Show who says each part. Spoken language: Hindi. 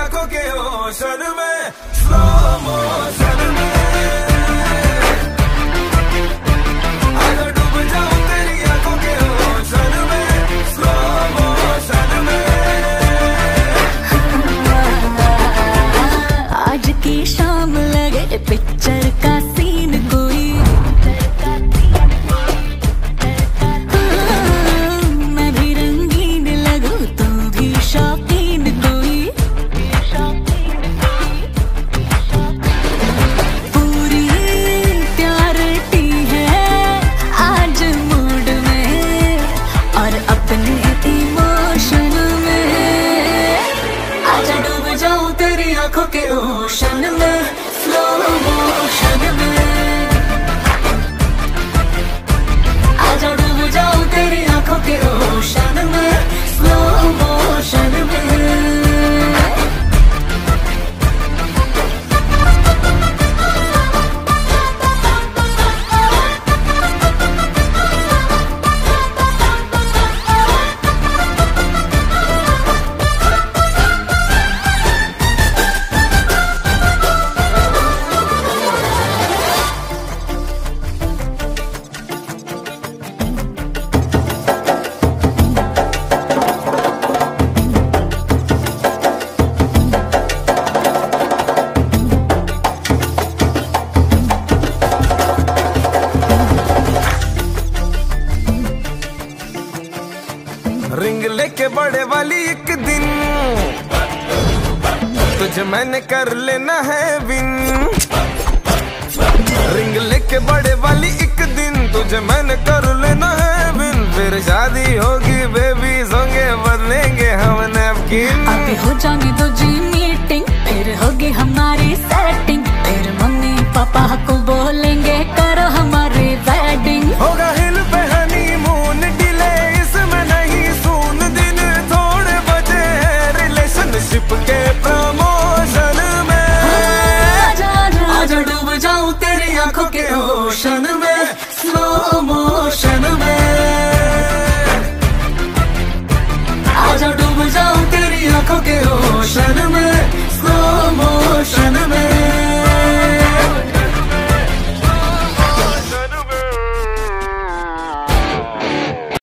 Speaker 1: आंखों के ओशन में, स्लो मोशन में आजा डूब जाऊं तेरी आंखों के ओशन में, स्लो मोशन में।
Speaker 2: आज की शाम लगे पिक्चर का सीन कोई, मैं भी रंगीन लगूं तू भी शौकीन कोई, पूरी प्यारटी है आज मूड में और अपने इमोशन में, आजा डूब जाऊं तेरी आंखों के ओशन में, स्लो मोशन में, आजा डूब जाऊं तेरी आंखों के ओशन में, स्लो मोशन में।
Speaker 1: रिंग लेके बड़े वाली एक दिन तुझे मैंने कर लेना है विन, रिंग लेके बड़े वाली एक दिन तुझे मैंने कर लेना है विन, फिर शादी होगी बेबी होंगे बदलेंगे हम नैपकिन,
Speaker 2: अभी हो जाने दो जी मीटिंग फिर होगी हमारी सेटिंग, फिर मम्मी पापा को बोलेंगे करो हमारी वेडिंग,
Speaker 1: होगा हिल पे हनीमून डिले इसमें नहीं सून, दिन थोड़े बचे हैं रिलेशनशिप के प्रमोशन में,
Speaker 2: आजा आजा आजा डूब जाऊं तेरी आंखों के ओशन